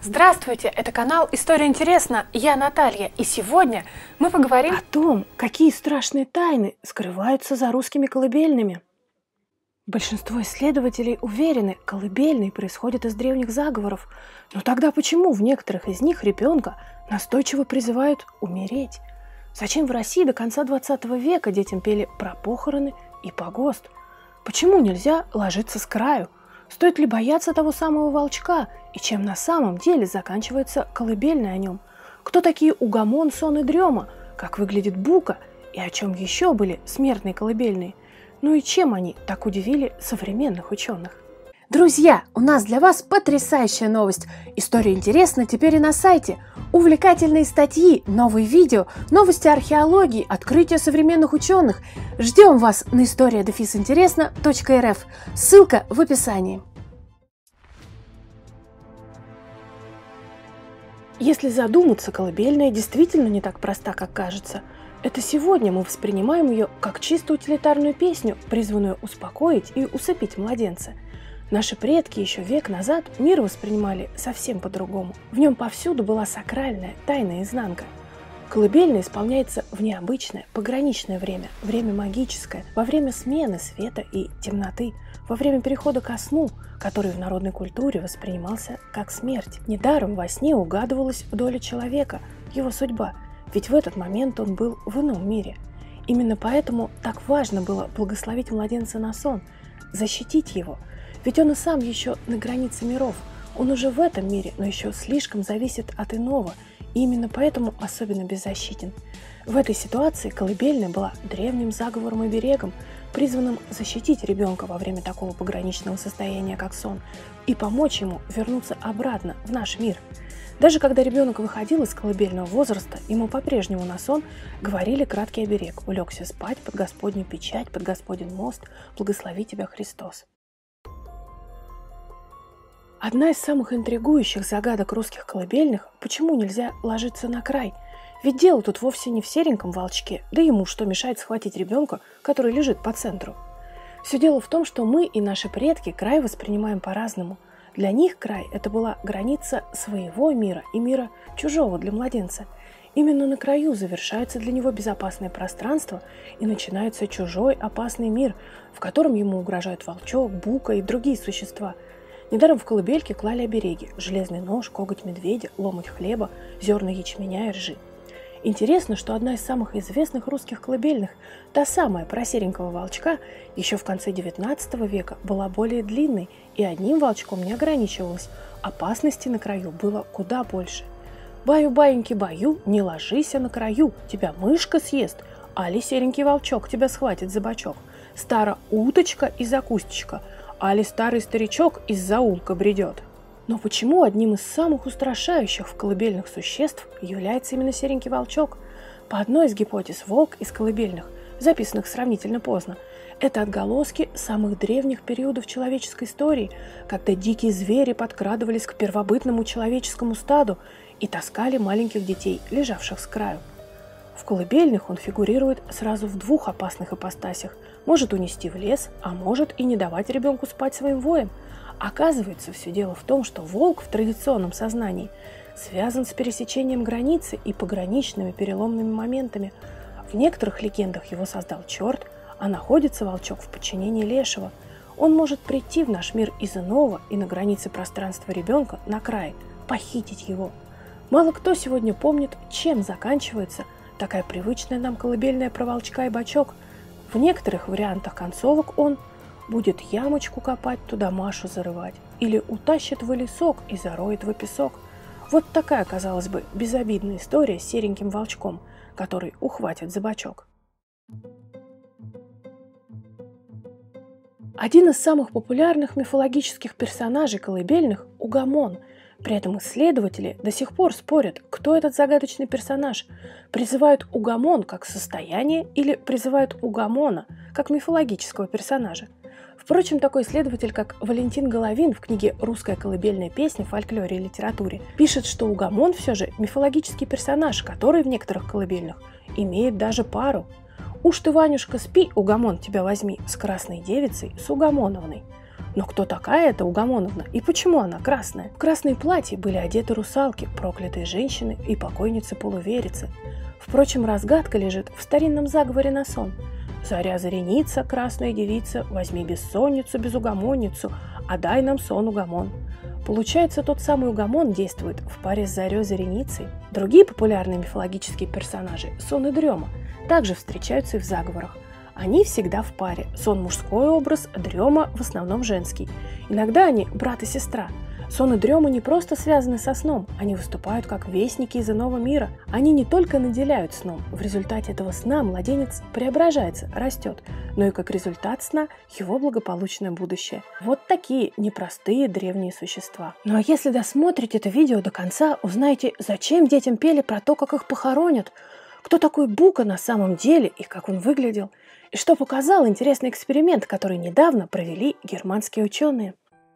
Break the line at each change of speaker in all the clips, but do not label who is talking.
Здравствуйте, это канал «История интересна», я Наталья, и сегодня мы поговорим
о том, какие страшные тайны скрываются за русскими колыбельными. Большинство исследователей уверены, колыбельные происходят из древних заговоров, но тогда почему в некоторых из них ребенка настойчиво призывают умереть? Зачем в России до конца 20 века детям пели про похороны и погост? Почему нельзя ложиться с краю? Стоит ли бояться того самого волчка? И чем на самом деле заканчивается колыбельная о нем? Кто такие Угомон, Сон и Дрема? Как выглядит Бука? И о чем еще были смертные колыбельные? Ну и чем они так удивили современных ученых?
Друзья, у нас для вас потрясающая новость. История интересна теперь и на сайте. Увлекательные статьи, новые видео, новости археологии, открытия современных ученых. Ждем вас на история-интересно.рф. Ссылка в описании.
Если задуматься, колыбельная действительно не так проста, как кажется. Это сегодня мы воспринимаем ее как чисто утилитарную песню, призванную успокоить и усыпить младенца. Наши предки еще век назад мир воспринимали совсем по-другому. В нем повсюду была сакральная, тайная изнанка. Колыбельная исполняется в необычное, пограничное время, время магическое, во время смены света и темноты, во время перехода ко сну, который в народной культуре воспринимался как смерть. Недаром во сне угадывалась доля человека, его судьба, ведь в этот момент он был в ином мире. Именно поэтому так важно было благословить младенца на сон, защитить его. Ведь он и сам еще на границе миров. Он уже в этом мире, но еще слишком зависит от иного, и именно поэтому особенно беззащитен. В этой ситуации колыбельная была древним заговором и берегом, призванным защитить ребенка во время такого пограничного состояния, как сон, и помочь ему вернуться обратно в наш мир. Даже когда ребенок выходил из колыбельного возраста, ему по-прежнему на сон говорили краткий оберег: «Улегся спать под Господню печать, под Господень мост, благослови тебя Христос». Одна из самых интригующих загадок русских колыбельных – почему нельзя ложиться на край? Ведь дело тут вовсе не в сереньком волчке, да ему что мешает схватить ребенка, который лежит по центру. Все дело в том, что мы и наши предки край воспринимаем по-разному. Для них край – это была граница своего мира и мира чужого для младенца. Именно на краю завершается для него безопасное пространство и начинается чужой опасный мир, в котором ему угрожают волчок, бука и другие существа. Недаром в колыбельке клали обереги – железный нож, коготь медведя, ломоть хлеба, зерна ячменя и ржи. Интересно, что одна из самых известных русских колыбельных, та самая про серенького волчка, еще в конце XIX века была более длинной и одним волчком не ограничивалась. Опасности на краю было куда больше. «Баю-баеньки-баю, не ложися на краю, тебя мышка съест, али серенький волчок тебя схватит за бочок, стара уточка из-за кустичка, али старый старичок из-за улка бредет». Но почему одним из самых устрашающих в колыбельных существ является именно серенький волчок? По одной из гипотез, волк из колыбельных, записанных сравнительно поздно, это отголоски самых древних периодов человеческой истории, когда дикие звери подкрадывались к первобытному человеческому стаду и таскали маленьких детей, лежавших с краю. В колыбельных он фигурирует сразу в двух опасных ипостасях. Может унести в лес, а может и не давать ребенку спать своим воем. Оказывается, все дело в том, что волк в традиционном сознании связан с пересечением границы и пограничными переломными моментами. В некоторых легендах его создал черт, а находится волчок в подчинении лешего. Он может прийти в наш мир из иного и на границе пространства ребенка, на край, похитить его. Мало кто сегодня помнит, чем заканчивается такая привычная нам колыбельная про волчка и бочок. В некоторых вариантах концовок он будет ямочку копать, туда Машу зарывать, или утащит в лесок и зароет в песок. Вот такая, казалось бы, безобидная история с сереньким волчком, который ухватит за бочок. Один из самых популярных мифологических персонажей колыбельных – Угомон. При этом исследователи до сих пор спорят, кто этот загадочный персонаж. Призывают Угомон как состояние или призывают Угомона как мифологического персонажа. Впрочем, такой исследователь, как Валентин Головин в книге «Русская колыбельная песня в фольклоре и литературе» пишет, что Угомон все же мифологический персонаж, который в некоторых колыбельных имеет даже пару. «Уж ты, Ванюшка, спи, Угомон, тебя возьми, с красной девицей, с Угомоновной». Но кто такая эта Угамоновна и почему она красная? В красные платья были одеты русалки, проклятые женщины и покойницы-полуверицы. Впрочем, разгадка лежит в старинном заговоре на сон. «Заря зареница, красная девица, возьми бессонницу, безугомонницу, а дай нам сон угомон». Получается, тот самый угомон действует в паре с зарей зареницей. Другие популярные мифологические персонажи – сон и дрема – также встречаются и в заговорах. Они всегда в паре. Сон – мужской образ, дрема – в основном женский. Иногда они – брат и сестра. Сон и дрема не просто связаны со сном, они выступают как вестники из иного мира. Они не только наделяют сном, в результате этого сна младенец преображается, растет, но и как результат сна его благополучное будущее. Вот такие непростые древние существа. Ну а если досмотрите это видео до конца, узнаете, зачем детям пели про то, как их похоронят, кто такой Бука на самом деле и как он выглядел, и что показал интересный эксперимент, который недавно провели германские ученые.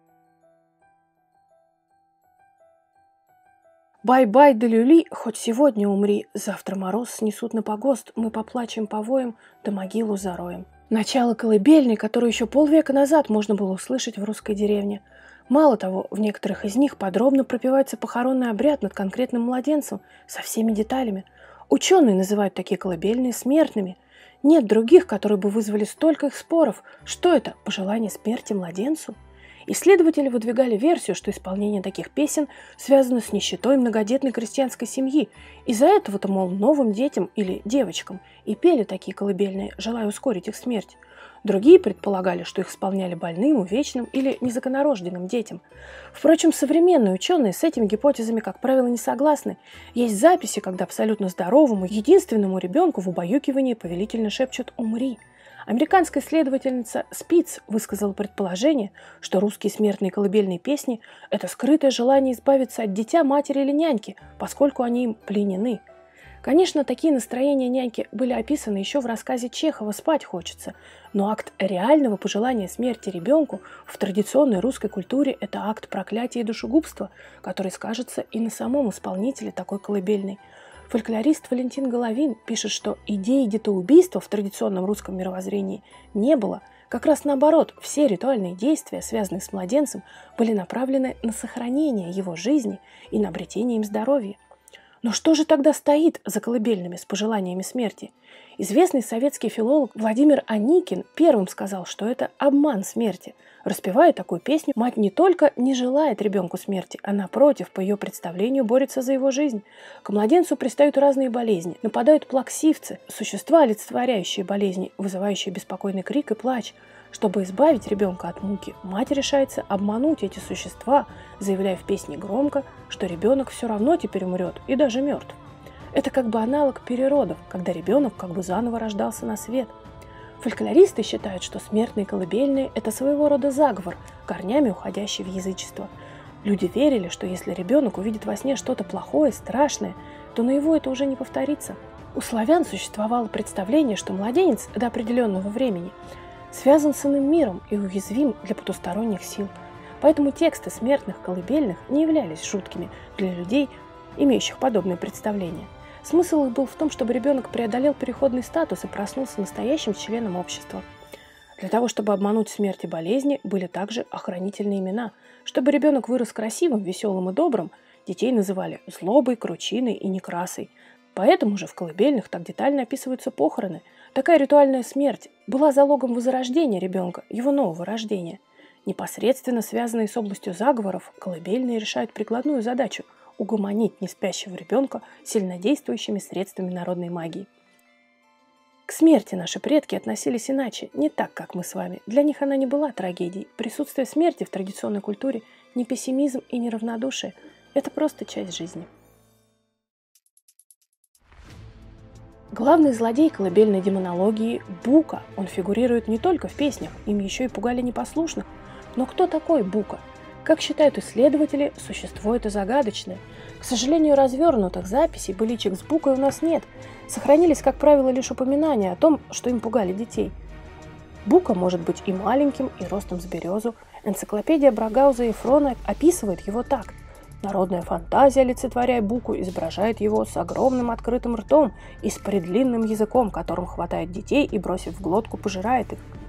Бай-бай, да люли, хоть сегодня умри, завтра мороз снесут на погост, мы поплачем, повоем, да могилу зароем. Начало колыбельной, которую еще полвека назад можно было услышать в русской деревне. Мало того, в некоторых из них подробно пропевается похоронный обряд над конкретным младенцем со всеми деталями. Ученые называют такие колыбельные смертными. Нет других, которые бы вызвали столько их споров. Что это, пожелание смерти младенцу? Исследователи выдвигали версию, что исполнение таких песен связано с нищетой многодетной крестьянской семьи. Из-за этого-то, мол, новым детям или девочкам и пели такие колыбельные, желая ускорить их смерть. Другие предполагали, что их исполняли больным, увечным или незаконнорожденным детям. Впрочем, современные ученые с этими гипотезами, как правило, не согласны. Есть записи, когда абсолютно здоровому, единственному ребенку в убаюкивании повелительно шепчут «умри». Американская исследовательница Спиц высказала предположение, что русские смертные колыбельные песни – это скрытое желание избавиться от дитя, матери или няньки, поскольку они им пленены. Конечно, такие настроения няньки были описаны еще в рассказе Чехова «Спать хочется», но акт реального пожелания смерти ребенку в традиционной русской культуре – это акт проклятия и душегубства, который скажется и на самом исполнителе такой колыбельной. Фольклорист Валентин Головин пишет, что идеи детоубийства в традиционном русском мировоззрении не было. Как раз наоборот, все ритуальные действия, связанные с младенцем, были направлены на сохранение его жизни и на обретение им здоровья. Но что же тогда стоит за колыбельными с пожеланиями смерти? Известный советский филолог Владимир Аникин первым сказал, что это обман смерти. Распевая такую песню, мать не только не желает ребенку смерти, а напротив, по ее представлению, борется за его жизнь. К младенцу пристают разные болезни, нападают плаксивцы, существа, олицетворяющие болезни, вызывающие беспокойный крик и плач. Чтобы избавить ребенка от муки, мать решается обмануть эти существа, заявляя в песне громко, что ребенок все равно теперь умрет и даже мертв. Это как бы аналог переродов, когда ребенок как бы заново рождался на свет. Фольклористы считают, что смертные колыбельные – это своего рода заговор, корнями уходящий в язычество. Люди верили, что если ребенок увидит во сне что-то плохое, страшное, то наяву это уже не повторится. У славян существовало представление, что младенец до определенного времени связан с иным миром и уязвим для потусторонних сил. Поэтому тексты смертных колыбельных не являлись жуткими для людей, имеющих подобные представления. Смысл их был в том, чтобы ребенок преодолел переходный статус и проснулся настоящим членом общества. Для того, чтобы обмануть смерть и болезни, были также охранительные имена. Чтобы ребенок вырос красивым, веселым и добрым, детей называли злобой, кручиной и некрасой. Поэтому же в колыбельных так детально описываются похороны. Такая ритуальная смерть была залогом возрождения ребенка, его нового рождения. Непосредственно связанные с областью заговоров, колыбельные решают прикладную задачу – угомонить неспящего ребенка сильнодействующими средствами народной магии. К смерти наши предки относились иначе, не так, как мы с вами. Для них она не была трагедией. Присутствие смерти в традиционной культуре не пессимизм и не равнодушие. Это просто часть жизни. Главный злодей колыбельной демонологии – Бука. Он фигурирует не только в песнях, им еще и пугали непослушных. Но кто такой Бука? Как считают исследователи, существо это загадочное. К сожалению, развернутых записей быличек с Букой у нас нет. Сохранились, как правило, лишь упоминания о том, что им пугали детей. Бука может быть и маленьким, и ростом с березу. Энциклопедия Брагауза и Фрона описывает его так. Народная фантазия, олицетворяя Буку, изображает его с огромным открытым ртом и с предлинным языком, которым хватает детей и, бросив в глотку, пожирает их.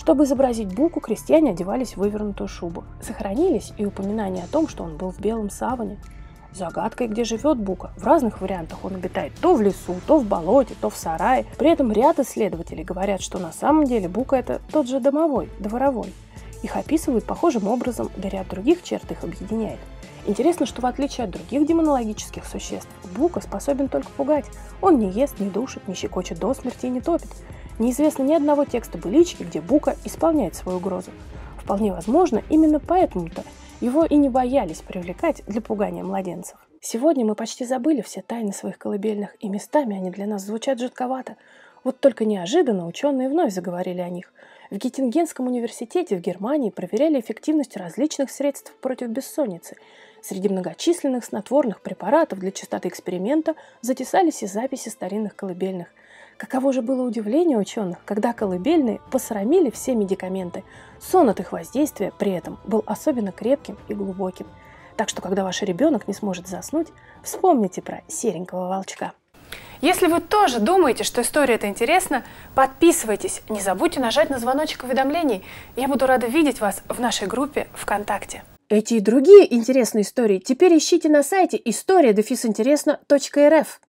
Чтобы изобразить Буку, крестьяне одевались в вывернутую шубу. Сохранились и упоминания о том, что он был в белом саване. Загадкой, где живет Бука. В разных вариантах он обитает то в лесу, то в болоте, то в сарае. При этом ряд исследователей говорят, что на самом деле Бука – это тот же домовой, дворовой. Их описывают похожим образом, да ряд других черт их объединяет. Интересно, что в отличие от других демонологических существ, Бука способен только пугать. Он не ест, не душит, не щекочет до смерти и не топит. Неизвестно ни одного текста былички, где Бука исполняет свою угрозу. Вполне возможно, именно поэтому-то его и не боялись привлекать для пугания младенцев. Сегодня мы почти забыли все тайны своих колыбельных, и местами они для нас звучат жутковато. Вот только неожиданно ученые вновь заговорили о них. В Геттингенском университете в Германии проверяли эффективность различных средств против бессонницы. Среди многочисленных снотворных препаратов для чистоты эксперимента затесались и записи старинных колыбельных. Каково же было удивление ученых, когда колыбельные посрамили все медикаменты. Сон от их воздействия при этом был особенно крепким и глубоким. Так что, когда ваш ребенок не сможет заснуть, вспомните про серенького волчка.
Если вы тоже думаете, что история эта интересна, подписывайтесь. Не забудьте нажать на звоночек уведомлений. Я буду рада видеть вас в нашей группе ВКонтакте. Эти и другие интересные истории теперь ищите на сайте история-интересно.рф.